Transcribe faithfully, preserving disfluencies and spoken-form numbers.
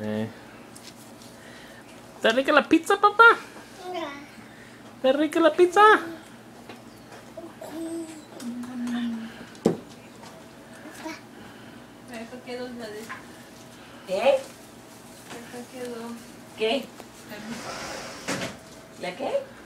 Eh. ¿Está rica la pizza, papá? ¿Está rica la pizza? ¿Qué? ¿Qué? ¿Ya qué?